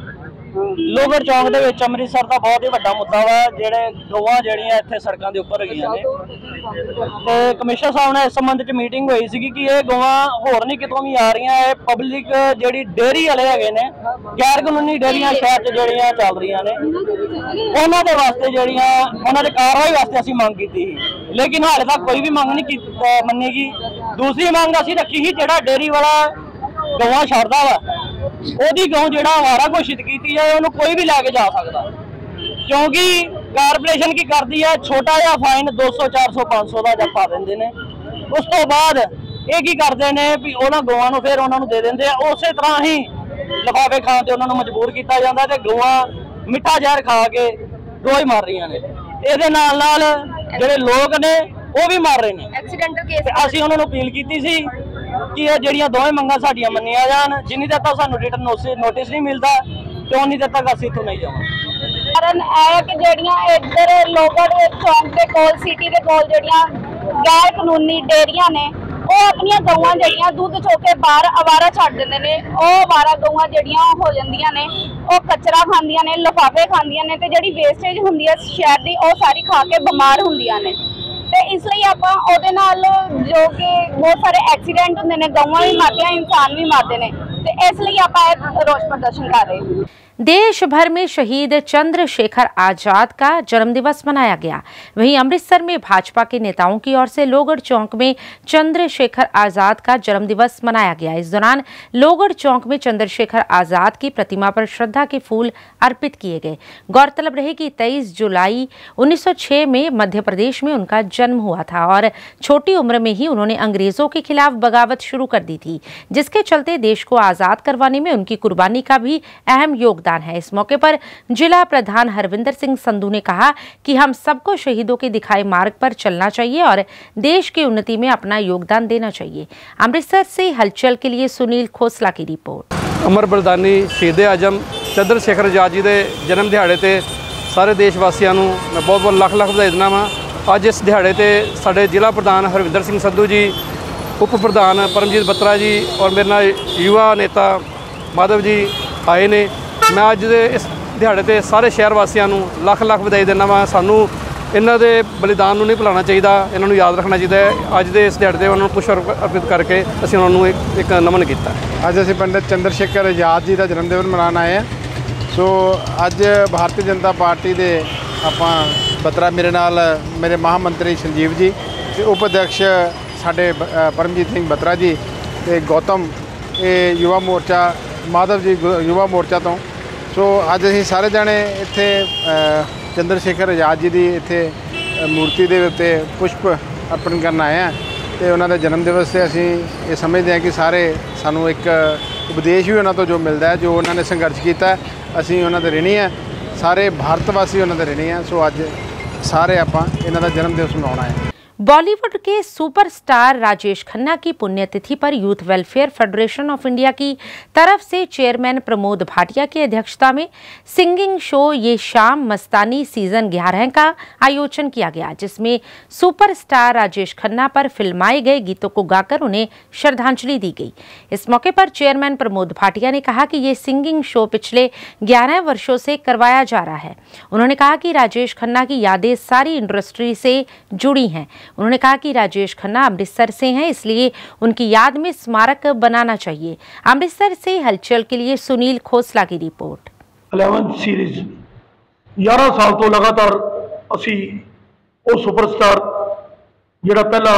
Speaker 11: ਲੋਹਗੜ੍ਹ ਚੌਂਕ ਦੇ ਵਿੱਚ ਅੰਮ੍ਰਿਤਸਰ ਦਾ ਬਹੁਤ ਹੀ ਵੱਡਾ ਮੁੱਦਾ ਵਾ, ਜਿਹੜੇ ਗਊਆਂ ਜਿਹੜੀਆਂ ਇੱਥੇ ਸੜਕਾਂ ਦੇ ਉੱਪਰ ਹੈਗੀਆਂ ਨੇ, ਤੇ ਕਮਿਸ਼ਨਰ ਸਾਹਿਬ ਨਾਲ ਇਸ ਸੰਬੰਧ ਵਿੱਚ ਮੀਟਿੰਗ ਹੋਈ ਸੀਗੀ ਕਿ ਇਹ ਗਊਆਂ ਹੋਰ ਨਹੀਂ ਕਿਤੋਂ ਵੀ ਆ ਰਹੀਆਂ, ਇਹ ਪਬਲਿਕ ਜਿਹੜੀ ਡੇਅਰੀ ਵਾਲੇ ਹੈਗੇ ਨੇ, ਗੈਰ ਕਾਨੂੰਨੀ ਡੇਅਰੀਆਂ ਸ਼ਹਿਰ 'ਚ ਜਿਹੜੀਆਂ ਚੱਲ ਰਹੀਆਂ ਨੇ, ਉਹਨਾਂ ਦੇ ਵਾਸਤੇ ਜਿਹੜੀਆਂ ਉਹਨਾਂ ਦੇ ਕਾਰਵਾਈ ਵਾਸਤੇ ਅਸੀਂ ਮੰਗ ਕੀਤੀ ਸੀ, ਲੇਕਿਨ ਹਾਲੇ ਤੱਕ ਕੋਈ ਵੀ ਮੰਗ ਨਹੀਂ ਮੰਨੀ ਗਈ। ਦੂਸਰੀ ਮੰਗ ਅਸੀਂ ਰੱਖੀ ਸੀ ਜਿਹੜਾ ਡੇਅਰੀ ਵਾਲਾ ਗਊਆਂ ਛੱਡਦਾ ਵਾ ਉਹਦੀ ਗਊ ਜਿਹੜਾ ਅਵਾਰਾ ਘੋਸ਼ਿਤ ਕੀਤੀ ਜਾਏ, ਉਹਨੂੰ ਕੋਈ ਵੀ ਲੈ ਕੇ ਜਾ ਸਕਦਾ, ਕਿਉਂਕਿ ਕਾਰਪੋਰੇਸ਼ਨ ਕੀ ਕਰਦੀ ਹੈ, ਛੋਟਾ ਜਿਹਾ ਫਾਈਨ ਦੋ ਸੌ ਚਾਰ ਸੌ ਪੰਜ ਸੌ ਦਾ ਜੱਫਾ ਦਿੰਦੇ ਨੇ, ਉਸ ਤੋਂ ਬਾਅਦ ਇਹ ਕੀ ਕਰਦੇ ਨੇ ਵੀ ਉਹਨਾਂ ਗਊਆਂ ਨੂੰ ਫਿਰ ਉਹਨਾਂ ਨੂੰ ਦੇ ਦਿੰਦੇ ਆ, ਉਸੇ ਤਰ੍ਹਾਂ ਹੀ ਲਿਫਾਫੇ ਖਾਣ ਤੇ ਉਹਨਾਂ ਨੂੰ ਮਜਬੂਰ ਕੀਤਾ ਜਾਂਦਾ ਤੇ ਗਊਆਂ ਮਿੱਠਾ ਜ਼ਹਿਰ ਖਾ ਕੇ ਰੋਜ਼ ਮਰ ਰਹੀਆਂ ਨੇ। ਇਹਦੇ ਨਾਲ ਨਾਲ ਜਿਹੜੇ ਲੋਕ ਨੇ ਉਹ ਵੀ ਮਰ ਰਹੇ ਨੇ। ਐਕਸੀਡੈਂਟਲ ਕੇਸ ਅਸੀਂ ਉਹਨਾਂ ਨੂੰ ਅਪੀਲ ਕੀਤੀ ਸੀ ਕਿ ਇਹ ਜਿਹੜੀਆਂ ਦੋਵੇਂ ਮੰਗਾਂ ਸਾਡੀਆਂ ਮੰਨੀਆਂ ਜਾਣ, ਜਿੰਨੀ ਦੇਰ ਤੱਕ ਸਾਨੂੰ ਰਿਟਨ ਨੋਟਿਸ ਨਹੀਂ ਮਿਲਦਾ ਤੇ ਉਨੀ ਦੇਰ ਤੱਕ ਅਸੀਂ ਇੱਥੋਂ ਨਹੀਂ ਜਾਵਾਂਗੇ।
Speaker 12: ਕਾਰਨ ਇਹ ਕਿ ਜਿਹੜੀਆਂ ਇੱਧਰ ਲੋਹਗੜ੍ਹ ਚੌਂਕ ਦੇ ਕੋਲ ਸਿਟੀ ਦੇ ਕੋਲ ਜਿਹੜੀਆਂ ਗੈਰ ਕਾਨੂੰਨੀ ਡੇਅਰੀਆਂ ਨੇ ਉਹ ਆਪਣੀਆਂ ਗਊਆਂ ਜਿਹੜੀਆਂ ਦੁੱਧ ਚੋ ਕੇ ਬਾਹਰ ਅਵਾਰਾ ਛੱਡ ਦਿੰਦੇ ਨੇ। ਉਹ ਅਵਾਰਾ ਗਊਆਂ ਜਿਹੜੀਆਂ ਹੋ ਜਾਂਦੀਆਂ ਨੇ, ਉਹ ਕਚਰਾ ਖਾਂਦੀਆਂ ਨੇ, ਲਿਫਾਫੇ ਖਾਂਦੀਆਂ ਨੇ, ਤੇ ਜਿਹੜੀ ਵੇਸਟੇਜ ਹੁੰਦੀ ਹੈ ਸ਼ਹਿਰ ਦੀ ਉਹ ਸਾਰੀ ਖਾ ਕੇ ਬਿਮਾਰ ਹੁੰਦੀਆਂ ਨੇ। ਤੇ ਇਸ ਲਈ ਆਪਾਂ ਉਹਦੇ ਨਾਲ ਜੋ ਕਿ ਬਹੁਤ ਸਾਰੇ ਐਕਸੀਡੈਂਟ ਹੁੰਦੇ ਨੇ, ਗਊਆਂ ਵੀ ਮਰਦੀਆਂ, ਇਨਸਾਨ ਵੀ ਮਰਦੇ ਨੇ, ਤੇ ਇਸ ਲਈ ਆਪਾਂ ਇਹ ਰੋਸ प्रदर्शन कर रहे हैं।
Speaker 1: देश भर में शहीद चंद्रशेखर आजाद का जन्मदिवस मनाया गया। वहीं अमृतसर में भाजपा के नेताओं की ओर से लोहगढ़ चौक में चंद्रशेखर आजाद का जन्मदिवस मनाया गया। इस दौरान लोहगढ़ चौक में चंद्रशेखर आजाद की प्रतिमा पर श्रद्धा के फूल अर्पित किए गए। गौरतलब रहे कि तेईस जुलाई उन्नीस सौ छह में मध्य प्रदेश में उनका जन्म हुआ था और छोटी उम्र में ही उन्होंने अंग्रेजों के खिलाफ बगावत शुरू कर दी थी, जिसके चलते देश को आजाद करवाने में उनकी कुर्बानी का भी अहम योगदान योगदान है। इस मौके पर जिला प्रधान हरविंदर सिंह संधू ने कहा कि हम सबको शहीदों के दिखाए मार्ग पर चलना चाहिए और देश की उन्नति में अपना योगदान देना चाहिए। अमृतसर से हलचल के लिए सुनील खोसला की रिपोर्ट।
Speaker 13: अमर बलिदानी शहीद आजम चंद्र शेखर आजाद जी के जन्म दिहाड़े ते सारे देश वासियों को मैं बहुत बहुत लख लख बधाई देना वा। अज इस दिहाड़े ते साडे जिला प्रधान हरविंदर सिंह संधू जी, उप प्रधान परमजीत बत्रा जी और मेरे नाल युवा नेता माधव जी आए ने। मैं अज दे इस दिहाड़े ते सारे शहर वासियों को लख लख बधाई देना वा। सानू इन्हां दे बलिदान नहीं भुलाना चाहिए, इन्हां नू याद रखना चाहिए। अज दे इस दिहाड़े ते उन्हां नू पुष्प अर्पित करके असीं उन्हां नू एक, एक नमन किया।
Speaker 14: अज असीं पंडित चंद्र शेखर आजाद जी का जन्म दिवस मनाने आए हैं। सो अज भारतीय जनता पार्टी के आपां बत्रा मेरे नाल मेरे महामंत्री संजीव जी ते उप अध्यक्ष साडे परमजीत सिंह बत्रा जी ते गौतम ये युवा मोर्चा माधव जी युवा मोर्चा तो। सो अज असीं सारे जने इत्थे चंद्र शेखर आजाद जी की इत्थे मूर्ति के उत्ते पुष्प अर्पण करन आए हैं तो उन्होंने जन्म दिवस से असीं ये समझते हैं कि सारे सानू एक उपदेश भी उन्होंने तो जो मिलता है, जो उन्होंने संघर्ष किया है असीं उन्होंने ऋणी है, सारे भारतवासी उन्होंने ऋणी है। सो अज सारे आपां इन्हां दा जन्म दिवस मनाउणा है।
Speaker 1: बॉलीवुड के सुपरस्टार राजेश खन्ना की पुण्यतिथि पर youth welfare federation of India की तरफ से चेयरमैन प्रमोद भाटिया की अध्यक्षता में सिंगिंग शो ये शाम मस्तानी सीजन ग्यारह का आयोजन किया गया, जिसमें सुपरस्टार राजेश खन्ना पर फिल्माए गए गीतों को गाकर उन्हें श्रद्धांजलि दी गई। इस मौके पर चेयरमैन प्रमोद भाटिया ने कहा कि ये सिंगिंग शो पिछले ग्यारह वर्षों से करवाया जा रहा है। उन्होंने कहा कि राजेश खन्ना की यादें सारी इंडस्ट्री से जुड़ी हैं। उन्होंने कहा कि राजेश खन्ना अमृतसर से हैं, इसलिए उनकी याद में स्मारक बनाना चाहिए। अमृतसर से हलचल के लिए सुनील खोसला की रिपोर्ट।
Speaker 15: इलेवन सीरीज ग्यारह साल तो लगातार असी वो सुपरस्टार जिहड़ा पहला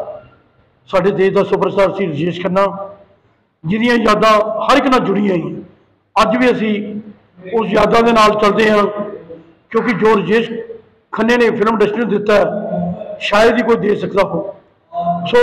Speaker 15: साडे देश का सुपरस्टार सी राजेश खन्ना, जिहदियां यादां हर एक नाल जुड़ियां हैं। अज भी असी उस यादां दे नाल चलदे हां, क्योंकि जो राजेश खन्ने ने फिल्म इंडस्ट्री नूं दिता है शायद ही कोई दे सकता हो। सो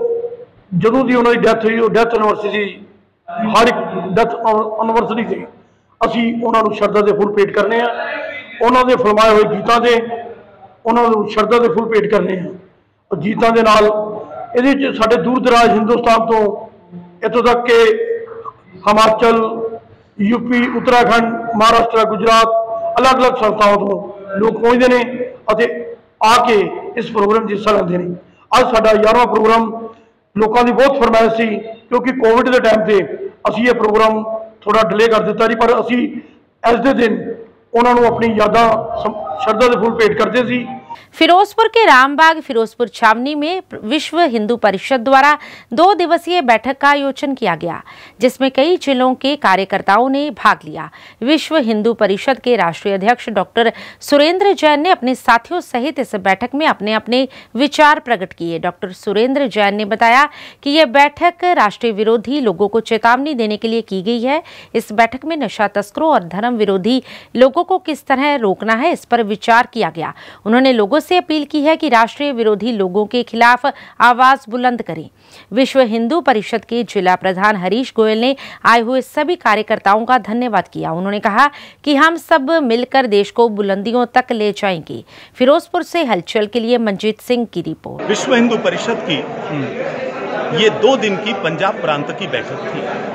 Speaker 15: जदों दी उन्होंने डैथ हुई, डैथ एनिवर्सरी हर एक डैथ एनिवर्सरी से असी उन्होंने श्रद्धा के फुल पेट करने हैं। उन्होंने फिल्माए हुए गीतों के उन्होंने श्रद्धा के फुल पेट करने हैं। और गीतों के नाल ये साढ़े दूर दराज हिंदुस्तान तो इतों तक के हिमाचल, यूपी, उत्तराखंड, महाराष्ट्र, गुजरात अलग अलग संस्थाओं तो लोग पहुँचते हैं आके इस प्रोग्राम की हिस्सा लेंदे ने। अज साडा ग्यारहवां प्रोग्राम लोगों की बहुत फरमाइश सी, क्योंकि कोविड के टाइम से असी ये प्रोग्राम थोड़ा डिले कर दिता जी, पर असी इस दे दिन उन्होंने अपनी यादां श्रद्धा के फुल भेंट करते सी।
Speaker 1: फिरोजपुर के रामबाग फिरोजपुर छावनी में विश्व हिंदू परिषद द्वारा दो दिवसीय बैठक का आयोजन किया गया, जिसमें कई जिलों के कार्यकर्ताओं ने भाग लिया। विश्व हिंदू परिषद के राष्ट्रीय अध्यक्ष डॉक्टर सुरेंद्र जैन ने अपने साथियों सहित इस बैठक में अपने अपने विचार प्रकट किए। डॉक्टर सुरेंद्र जैन ने बताया कि यह बैठक राष्ट्रीय विरोधी लोगों को चेतावनी देने के लिए की गई है। इस बैठक में नशा तस्करों और धर्म विरोधी लोगों को किस तरह रोकना है, इस पर विचार किया गया। उन्होंने लोगों से अपील की है कि राष्ट्रीय विरोधी लोगों के खिलाफ आवाज बुलंद करें। विश्व हिंदू परिषद के जिला प्रधान हरीश गोयल ने आए हुए सभी कार्यकर्ताओं का धन्यवाद किया। उन्होंने कहा कि हम सब मिलकर देश को बुलंदियों तक ले जाएंगे। फिरोजपुर से हलचल के लिए मंजीत सिंह की रिपोर्ट।
Speaker 16: विश्व हिंदू परिषद की ये दो दिन की पंजाब प्रांत की बैठक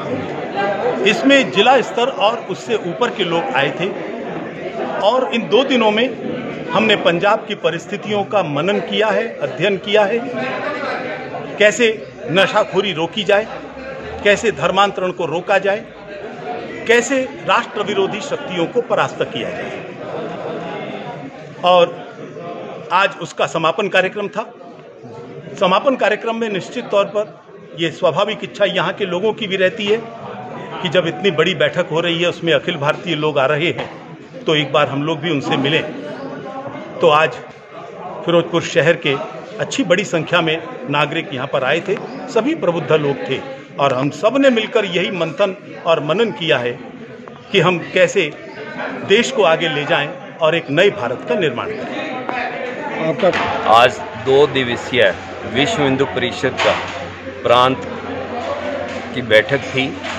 Speaker 16: थी। इसमें जिला स्तर और उससे ऊपर के लोग आए थे और इन दो दिनों में हमने पंजाब की परिस्थितियों का मनन किया है, अध्ययन किया है। कैसे नशाखोरी रोकी जाए, कैसे धर्मांतरण को रोका जाए, कैसे राष्ट्र विरोधी शक्तियों को परास्त किया जाए। और आज उसका समापन कार्यक्रम था। समापन कार्यक्रम में निश्चित तौर पर यह स्वाभाविक इच्छा यहाँ के लोगों की भी रहती है कि जब इतनी बड़ी बैठक हो रही है, उसमें अखिल भारतीय लोग आ रहे हैं, तो एक बार हम लोग भी उनसे मिलें। तो आज फिरोजपुर शहर के अच्छी बड़ी संख्या में नागरिक यहाँ पर आए थे, सभी प्रबुद्ध लोग थे और हम सब ने मिलकर यही मंथन और मनन किया है कि हम कैसे देश को आगे ले जाएं और एक नए भारत का निर्माण करें।
Speaker 17: आज दो दिवसीय विश्व हिंदू परिषद का प्रांत की बैठक थी।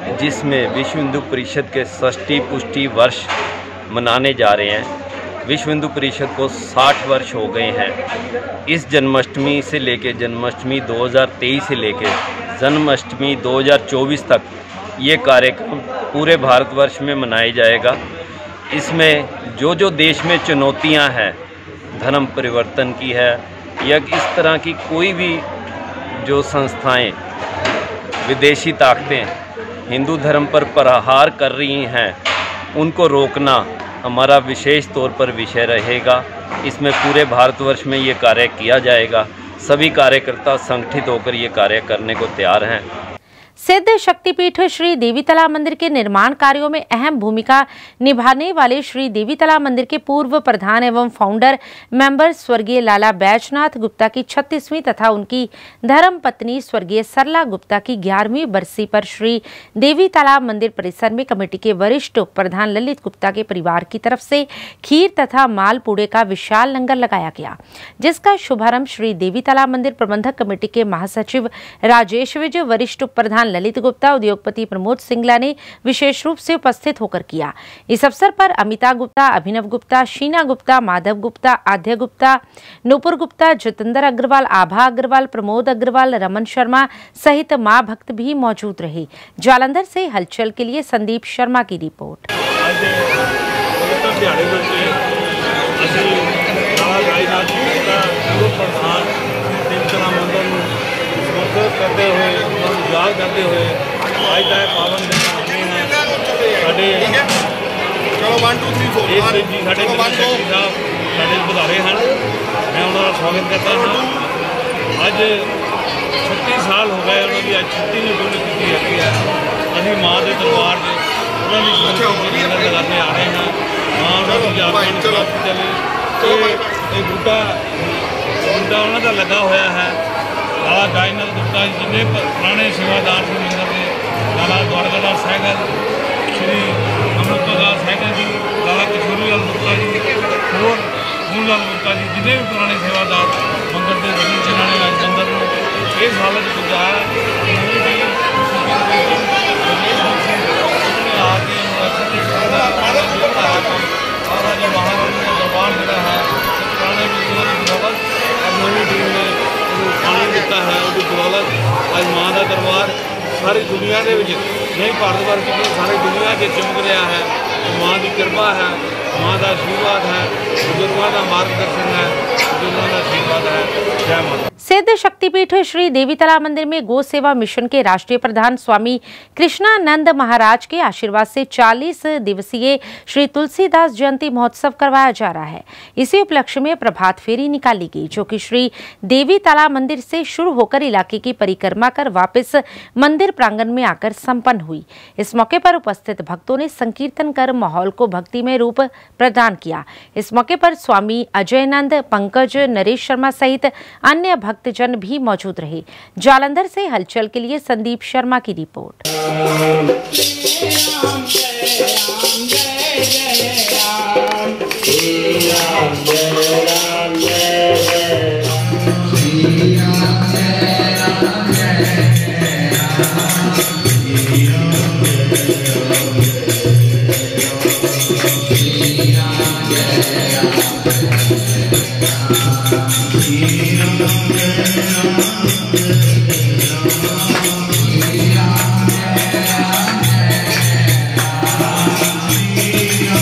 Speaker 17: जिसमें विश्व हिंदू परिषद के षष्ठी पुष्टि वर्ष मनाने जा रहे हैं। विश्व हिंदू परिषद को साठ वर्ष हो गए हैं। इस जन्माष्टमी से लेके जन्माष्टमी दो हज़ार तेईस से लेके जन्माष्टमी दो हज़ार चौबीस तक ये कार्यक्रम पूरे भारतवर्ष में मनाया जाएगा। इसमें जो जो देश में चुनौतियां हैं, धर्म परिवर्तन की है या इस तरह की कोई भी जो संस्थाएं, विदेशी ताकतें हिंदू धर्म पर प्रहार कर रही हैं, उनको रोकना हमारा विशेष तौर पर विषय रहेगा। इसमें पूरे भारतवर्ष में ये कार्य किया जाएगा। सभी कार्यकर्ता संगठित होकर ये कार्य करने को तैयार हैं।
Speaker 1: सिद्ध शक्तिपीठ श्री देवीतला मंदिर के निर्माण कार्यों में अहम भूमिका निभाने वाले श्री देवीतला मंदिर के पूर्व प्रधान एवं फाउंडर मेंबर स्वर्गीय लाला बैजनाथ गुप्ता की छत्तीसवीं तथा उनकी धर्म पत्नी स्वर्गीय सरला गुप्ता की ग्यारहवीं बरसी पर श्री देवीतला मंदिर परिसर में कमेटी के वरिष्ठ उप प्रधान ललित गुप्ता के परिवार की तरफ से खीर तथा मालपूड़े का विशाल लंगर लगाया गया, जिसका शुभारंभ श्री देवीतला मंदिर प्रबंधक कमेटी के महासचिव राजेश विजय, वरिष्ठ उप प्रधान ललित गुप्ता, उद्योगपति प्रमोद सिंगला ने विशेष रूप से उपस्थित होकर किया। इस अवसर पर अमिता गुप्ता, अभिनव गुप्ता, शीना गुप्ता, माधव गुप्ता, आद्य गुप्ता, नूपुर गुप्ता, जितेंद्र अग्रवाल, आभा अग्रवाल, प्रमोद अग्रवाल, रमन शर्मा सहित मां भक्त भी मौजूद रहे। जालंधर से हलचल के लिए संदीप शर्मा की रिपोर्ट।
Speaker 18: करते हुए याद करते हुए आज का पावन दिन मनाने हैं। चलो वन टू थ्री फोर जी साढ़े बुधारे हैं, मैं उन्होंने स्वागत करता हाँ। अज छत्ती साल हो गए उन्होंने अज छत्ती ने पुण्य की है। अभी माँ के दरबार से उन्होंने लगाते आ रहे हैं। माँ उन्होंने चले ये बूटा बूटा उन्होंने का लगा हुआ है। लाला गायनाथ गुप्ता जी जिन्हें पुराने सेवादार से मंदिर के लाला द्वारकादास सहगल, श्री अमृतदास सहगल जी, लाला किशोरीलाल गुप्ता जी और मूललाल गुप्ता जी जिन्हें भी पुराने सेवादार मंदिर के जमीन चलाने वाले मंदिर में इस हालत गुजारा महाराज का दरबार जोड़ा है पुराने पानी दिता है उसकी बदौलत आज माँ का दरबार सारी दुनिया के नहीं भारत वर्ष की सारी दुनिया के चमक रहा है। माँ की कृपा है, माँ का आशीर्वाद है, बुजुर्गों का मार्गदर्शन है, बुजुर्गों का आशीर्वाद है। जय माता।
Speaker 1: सिद्ध शक्तिपीठ श्री देवीतला मंदिर में गो सेवा मिशन के राष्ट्रीय प्रधान स्वामी कृष्णानंद महाराज के आशीर्वाद से चालीस दिवसीय श्री तुलसीदास जयंती महोत्सव करवाया जा रहा है। इसी उपलक्ष्य में प्रभात फेरी निकाली गई, जो कि श्री देवीतला मंदिर से शुरू होकर इलाके की परिक्रमा कर वापस मंदिर प्रांगण में आकर संपन्न हुई। इस मौके पर उपस्थित भक्तों ने संकीर्तन कर माहौल को भक्तिमय रूप प्रदान किया। इस मौके पर स्वामी अजयनंद, पंकज, नरेश शर्मा सहित अन्य भक्तजन भी मौजूद रहे। जालंधर से हलचल के लिए संदीप शर्मा की रिपोर्ट।
Speaker 18: Yeah.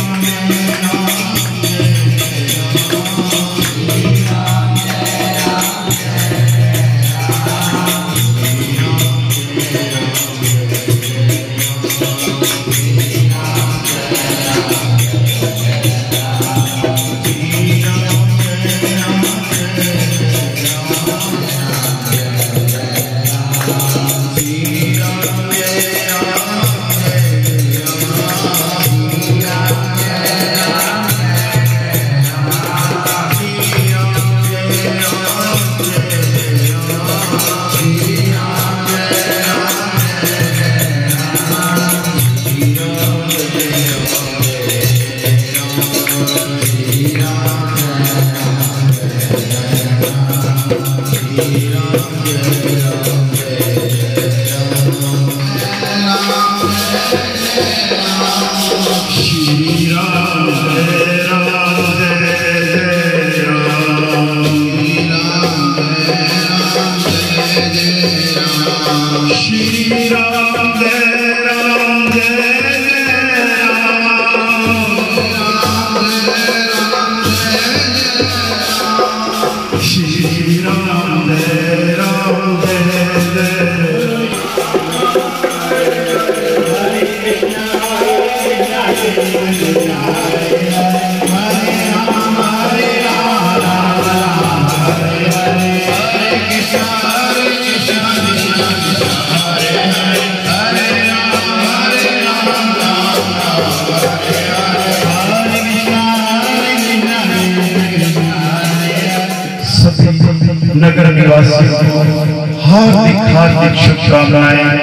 Speaker 19: वासियों को हार्दिक हार्दिक शुभकामनाएं।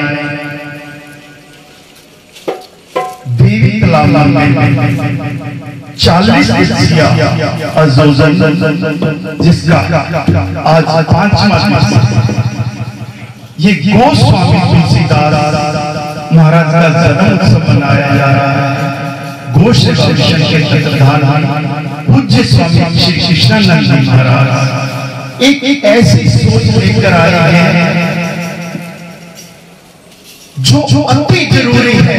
Speaker 19: देवी तलाब में चालीस जिसका आज पांचवा ये गोस्वामी तुलसीदास महाराज का जन्म उत्सव मनाया जा रहा है। घोष के तत्वाधान पूज्य स्वामी श्री कृष्णानंद जी महाराज एक एक ऐसी सोच लेकर आए हैं जो अति जरूरी है।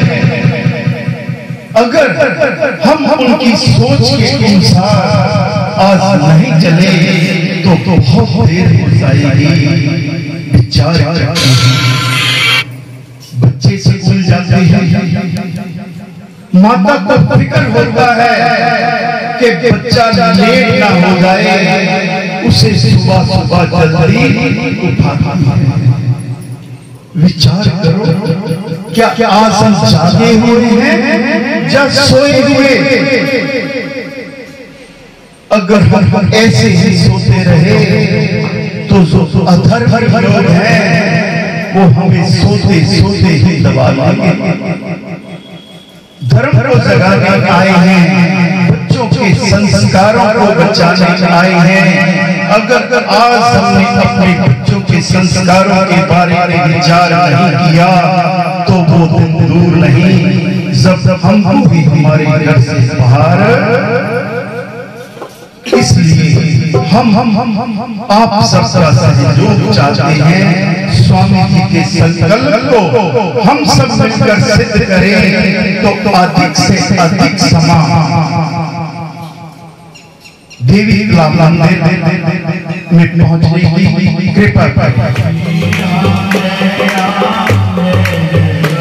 Speaker 19: अगर हम उनकी सोच के अनुसार आज नहीं चले तो बहुत देर हो जाएगी। विचार बच्चे स्कूल जाते हैं, माता को फिक्र होता है कि बच्चा लेट ना हो जाए, उसे सुबह सुबह जल्दी उठाता है। विचार करो, क्या क्या आज हम जागे हुए हैं या सोए हुए? अगर हम ऐसे ही सोते रहे तो जो अधर्म लोग हैं वो हमें सोते सोते ही दबा लेंगे। धर्म को जगाने आए हैं, बच्चों के संस्कारों को बचाने आए हैं। अगर आज हमने अपने बच्चों के संस्कारों के बारे में विचार नहीं किया तो वो दिन दूर नहीं जब हमको भी हमारे घर से बाहर। इसलिए हम हम हम हम आप सबका सहयोग चाहते हैं। स्वामी जी के संकल्प को हम सब मिलकर सिद्ध करें तो अधिक से अधिक समान देवी मंदिर में पहुंचने की कृपा करें।